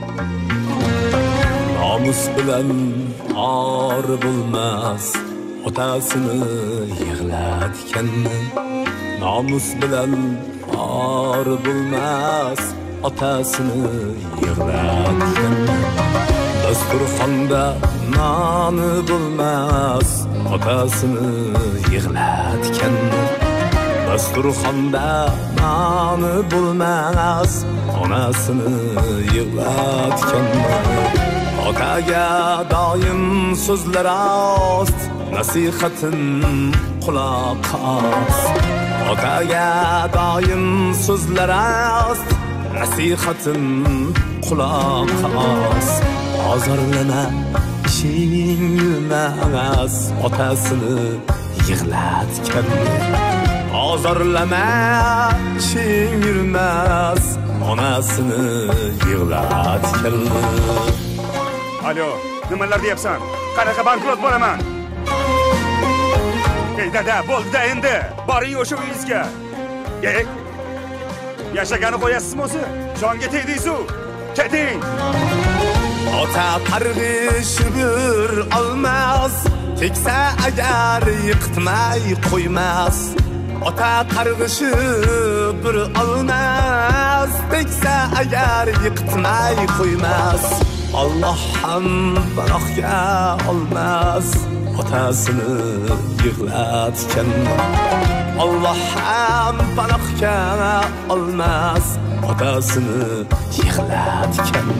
Namus bilan or bo'lmas, otasini yig'latganni. Namus bilan or bo'lmas, otasini yig'latganni. Dasturxonda noni bo'lmas, otasini yig'latganni. Dasturxonda noni bo'lmas, onasini yig'latganni. Otaga doim so'zlar ost, nasihatin quloq os. Otaga doim so'zlar ost, nasihatin quloq os. Ozorlama, ishing yurmas, otasini yig'latganni. Ozorlama, ishing yurmas, onasini yig'latganni. Alo, nimalar deyapsan? Qanaqa bankrot bo'laman? Ey dada, bo'ldi-da endi. Boring o'sha uyingizga. Yashagani qo'yasizmi o'zi? Jonga tegdingiz-ku. Keting. Ota qarg'ish bir olmas, teksa agar yiqitmay qo'ymas. Ota qarg'ishi bir olmas, teksa agar yiqitmay qo'ymas. Allah ham baroqga olmas, otasini yig'latgan. Allah ham baroqga olmas, otasini yig'latgan.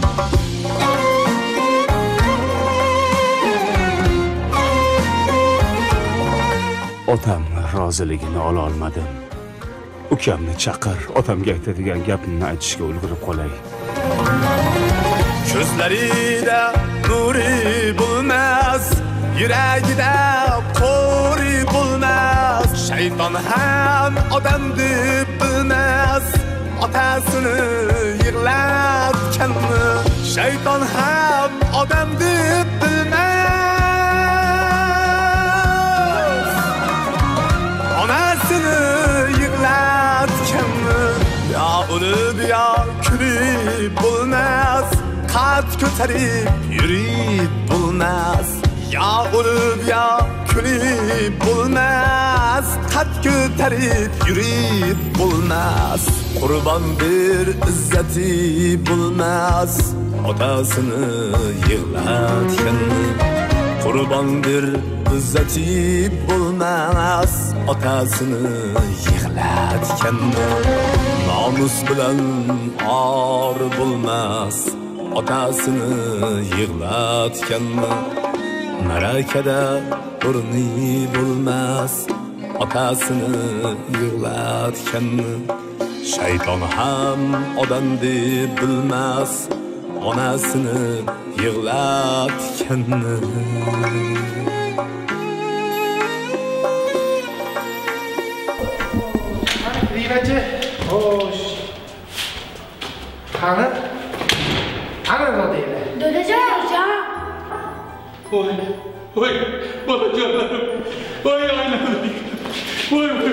Otamni roziligini ola olmadim. Ukamni chaqir, otamga aytadigan gapimni aytishga ulgurib qolay. Ko'zlarida nuri bo'lmas, yuragida qo'ri bo'lmas. Shayton ham odam deb bilmas, otasini yig'latganmi? Shayton ham odam deb bilmas, onasini yig'latganmi? Ya o'lib ya kulib bo'lmas, qad ko'tarib yurib bo'lmas. Ya o'lib ya kulib bo'lmas, qad ko'tarib yurib bo'lmas. Qurban bir izzati bo'lmas, otasini yig'latganmi? Qurban bir izzati bo'lmas, otasini yig'latganmi? Namus bilan or bo'lmas, otasini yig'latganmi? Marakada o'rni bo'lmas, otasini yig'latganmi? Shayton ham odam deb bilmas, onasini yig'latganmi? Rinachi, xo'sh. Qani? Ana Nodira. Dodajon. Voy, voy, bolajonlarim. Voy, aylandik. Voy, voy.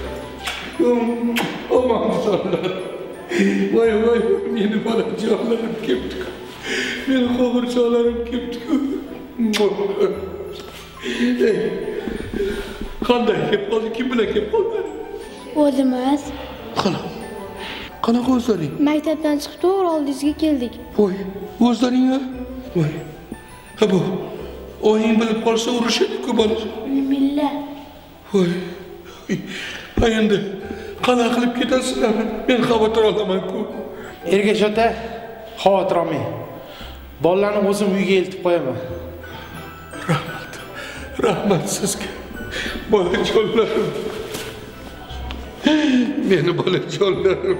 Omonjonlar. Voy, voy, meni bolajonlarim kelibdi. Meni qo'g'irchoqlarim kelibdi. Qanday kelib qoldi? Kim bilan kelib qoldi? O'zimiz. Qanaqa o'zlaring? Maktabdan chiqib to'g'ri oldingizga keldik. Voy, o'zlaring-a? Voy. Ha bu. Oying bilib qolsa urushadi-ku bola. Milla. Voy. Ha endi qanaqa qilib ketasizlar? Men xavotir olaman-ku. Ergash ota, xavotir olmang. Bolalarni o'zim uyga eltib qo'yaman. Rahmat. Rahmat sizga. Bolajonlarim. Meni bolajonlarim.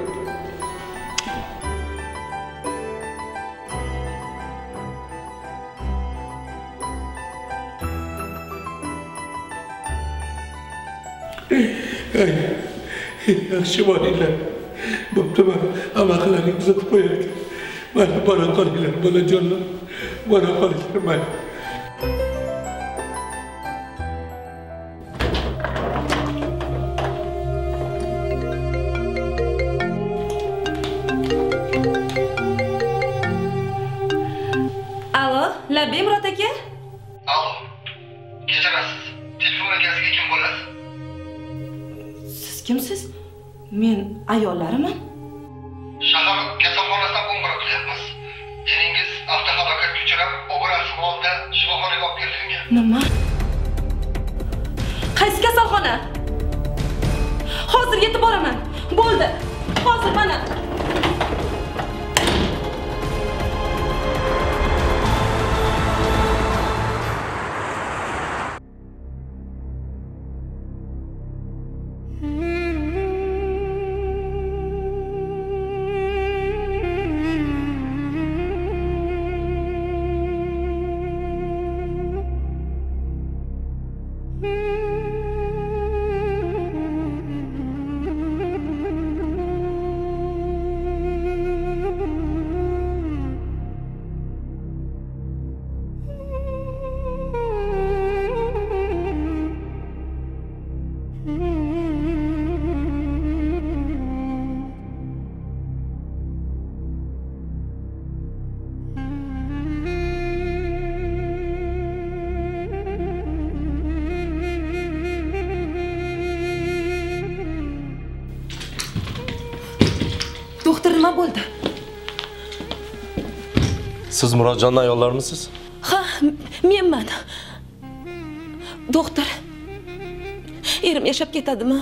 Yaxshi bo'linglar. Bo'pti, men amaqlaringizni qilib qo'yarkan. Mana bora qolinglar, bolajonlar. Bora qolinglar, mana. Alo, Labbi Murod aka? Alo. Kechirasiz. Telefon egasiga kim bo'lasiz? Siz kimsiz? Men ayollariman. Shahar kasalxonasidan qo'ng'iroq qilyapmiz. Eringiz avtohalokatga uchrab, og'ir ahvolda shifoxonaga olib kelingan. Nima? Qaysi kasalxona? Hozir yetib boraman. Bo'ldi. Hozir mana. Doktor nima bo'ldi? Siz Murodjonning ayollarmisiz? Ha, menman. Doktor, erim yashab ketadimi?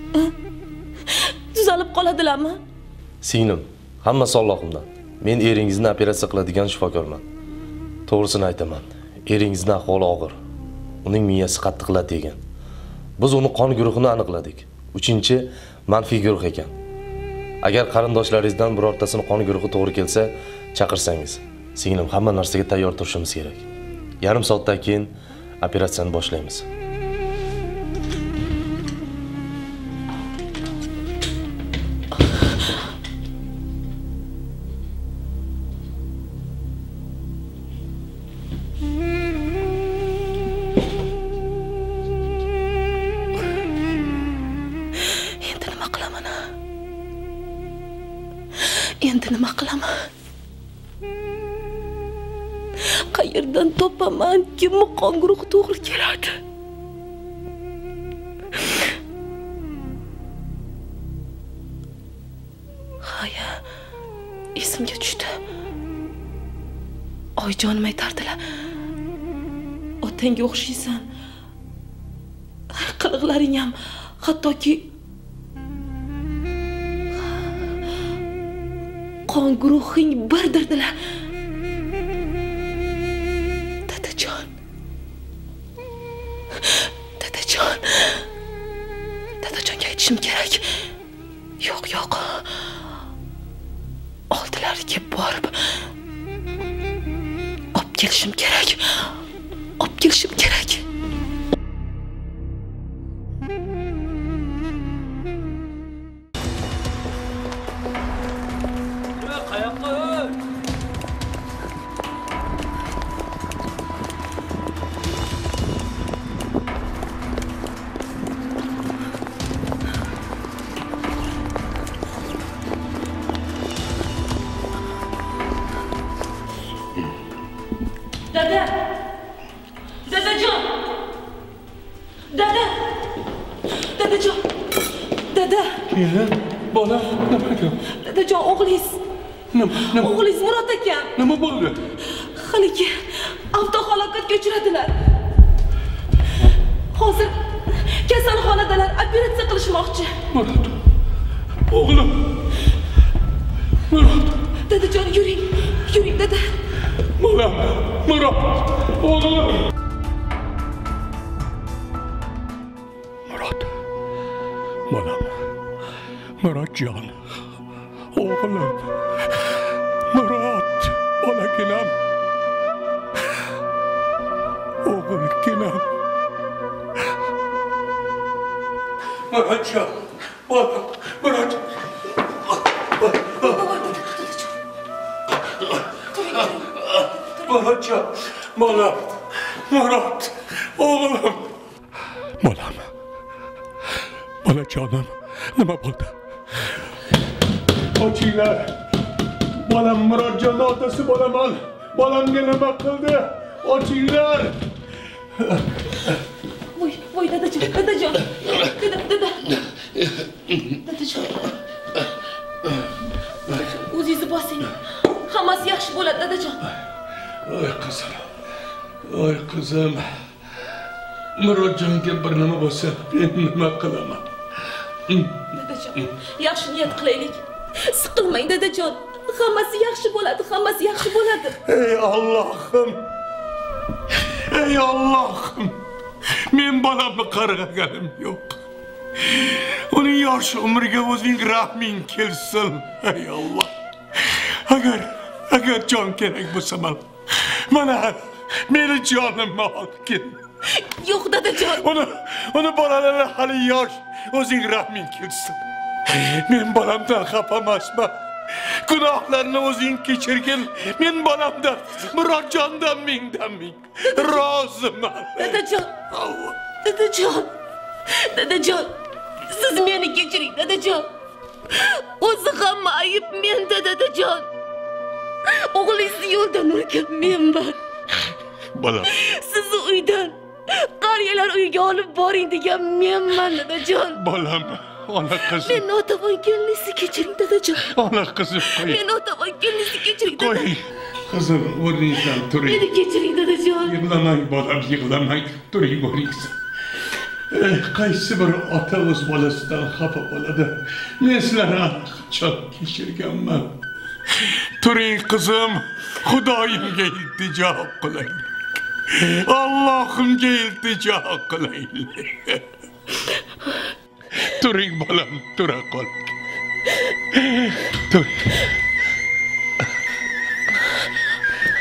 Tuzalib qoladilarmi? Singlim, hammasi Allohimdan. Men eringizni operatsiya qiladigan shifokorman. To'g'risini aytaman. Eringizni ahvoli og'ir. Uning miyasi qattiqlat degan. Biz uni qon guruhini aniqladik. 3-chi manfiy guruh ekan. Agar qarindoshlaringizdan birortasini qon guruhi to'g'ri kelsa, chaqirsangiz. Singlim, hamma narsaga tayyor turishimiz kerak. Yarim soatdan keyin operatsiyani boshlaymiz. Endi nima qilaman? Qayerdan topaman kimni qon guruhi to'g'ri keladi? Haya, esimga tushdi. Oyjonim aytardilar. Otangga o'xshaysan. Qiliqlaring ham hattoki qon guruhing birdirdilar. Dadajon. Dadajonga aytishim kerak. Yo'q. Oldilariga borib olib kelishim kerak. Dada. Kelin, bolam, nima gap? Dadajon, o'g'lingiz. Nima? O'g'lingiz Murod aka. Nima bo'ldi? Haligi avtohalokatga uchradilar. Hozir kasalxonadalar, operatsiya qilishmoqchi. Murod. O'g'lim. Murod. Dadajon, yuring, dada. Bolam, Murod. O'g'lim. Bolam, Murodjon, o'g'lim, Murod, bolaginam, o'g'ilginam. Murodjon, bolam, Murod. Murodjon, bolam, Murod, o'g'lim. Bolam. Bolajonim, nima bo'ldi? Ochinglar. Bolam Murodjon otasi bo'laman. Bolamga nima qildi? Ochinglar. Voy, dadajon. Dadajon. O'zingizni bosing. Hammasi yaxshi bo'ladi, dadajon. Oy qizim. Murodjonga bir nima bo'lsa, men nima qilaman? Dadajon, yaxshi niyat qilaylik. Siqilmang, dadajon. Hammasi yaxshi bo'ladi. Ey Allohim. Men bolamni qarg'aganim yo'q. Uning yosh umriga o'zing rahming kelsin. Ey Alloh. Agar jon kerak bo'lsa mana meni jonimni olgin. Yo'q, dadajon. Uni bolalari hali yosh. O'zing rahming kelsin. Men bolamdan xafa emasman. Gunohlarni o'zing kechirgin. Men bolamdan, Murodjondan mingdan ming roziman. Dadajon. Siz meni kechiring, dadajon. O'zi hamma ayib menda, dadajon. O'g'lingizni yo'ldan urgan menman. Bolam. Sizni uydan qariyalar uyiga olib boring degan menman, dadajon. Bolam, ona qizim. Men notavon keliningizni kechiring, dadajon. Ona qizim, qo'y. Men notavon keliningizni kechiring, dadajon. Qo'y. Qizim, o'rningizdan turing. Meni kechiring, dadajon. Yig'lamang, bolam, yig'lamang. Turing, o'rningizdan. Qaysi bir ota o'z bolasidan xafa bo'ladi? Men sizlarni qachon kechirganman? Turing, qizim. Xudoyimga iltijo qilaylik. Allohimga iltijo qilaylik. Turing, bolam, tura qol. Turing.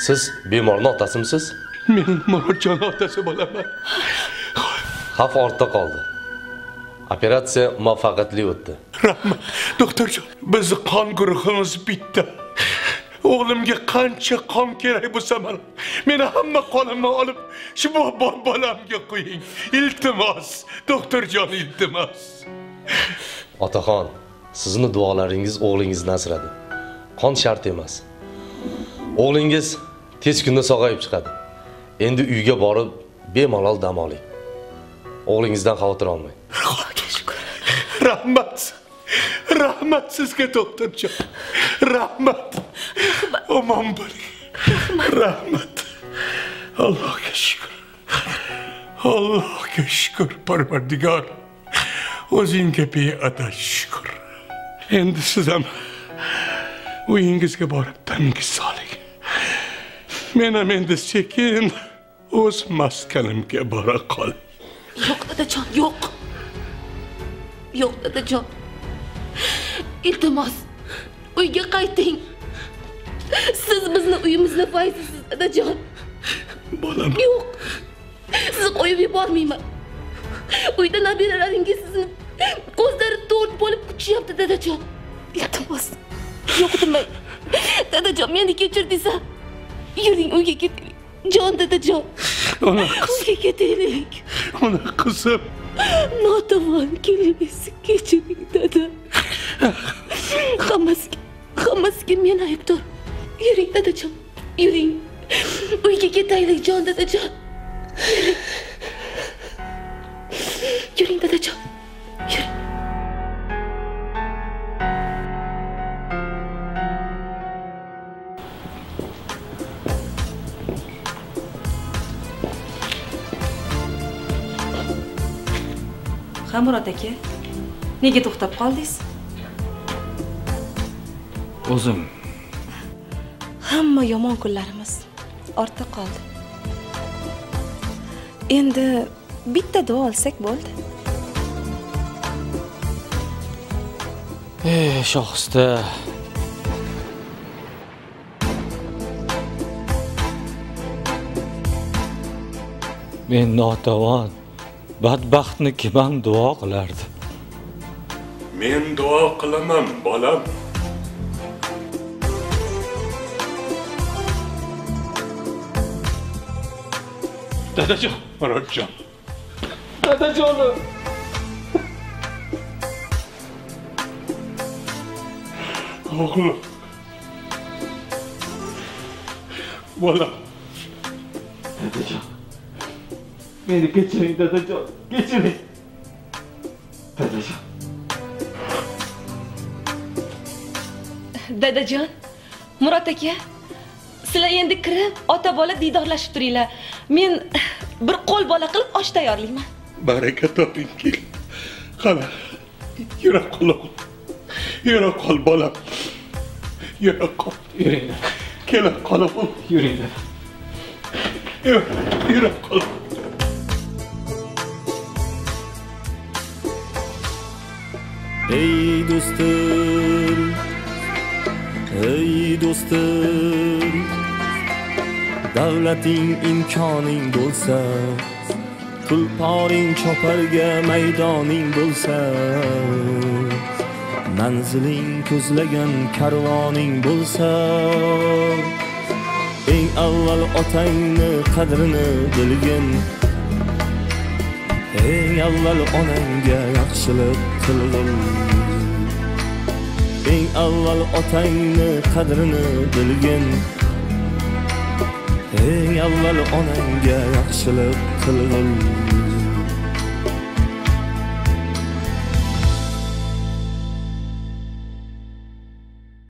Siz bemorning otasimisiz? Men Murodjon otasi bo'laman. Xavf ortda qoldi. Operatsiya muvaffaqiyatli o'tdi. Rahmat, doktorjon. Bizni qon guruhimiz bitta. O'g'limga qancha qon kerak bo'lsa mana, meni hamma qonimni olib, shu bolamga qo'ying. Iltimos, doktorjon, iltimos. Otaxon, sizni duolaringiz o'g'lingizni asradi. Qon shart emas. O'g'lingiz tez kunda sog'ayib chiqadi. Endi uyga borib bemalol dam oling. O'g'lingizdan xavotir olmang. Xudoga shukr. Rahmat. Rahmat sizga doktorjon. Rahmat. Omon bo'ling. Rahmat. Allohga shukr. Allohga shukr, Parvardigor. O'zingga beadad shukr. Endi siz ham uyingizga borib tamingiz soling. Men ham endi sekin o'z maskanimga bora qolay. Yo'q dadajon, yo'q. Yo'q dadajon. Iltimos, uyga qayting. Siz bizni uyimizni foydasiz dadajon. Bolam. Yo'q. Sizni qo'yib yubormayman. Uyda nabiralaringiz sizni ko'zlari to'rt bo'lib kutishyapti dadajon. Iltimos. Yo'q demang. Dadajon, meni kechir desa. Yuring uyga ketaylik. Jon dadajon. Uyga ketaylik. Ona qizim. Notavon kelingizni kechiring dada. Hammasiga men aybdor. Yuring dadajon. Yuring. Uyga ketaylik jon dadajon. Yuring dadajon. Yuring. Ha Murod aka, nega to'xtab qoldingiz? O'zim. Hamma yomon kunlarimiz ortda qoldi. Endi bitta duo olsak bo'ldi. Shoxista. Men notavon, badbaxtni kim ham duo qilardi? Men duo qilaman, bolam. Dadajon, Murodjon. Dadajonim. O'g'lim. Bolam. Dadajon. Meni kechiring dadajon, kechiring. Dadajon. Dadajon, Murod aka, sizlar endi kirib, ota bola diydorlashib turinglar. Men bir qo'l bola qilib osh tayyorlayman. Baraka toping kel. Qani, yura qol. Yura qol bolam. Yura qol. Yuring. Kela qol. Yuring. Yura qol. Ey do'stim, ey do'stim, davlating imkoning bo'lsa, tulporing choparga maydoning bo'lsa, manziling ko'zlagan karvoning bo'lsa, eng avval otangni qadrini bilgin, eng avval onangga yaxshilik qilgin. Eng avval otangni qadrini bilgin, eng avval onangga yaxshilik qilgin.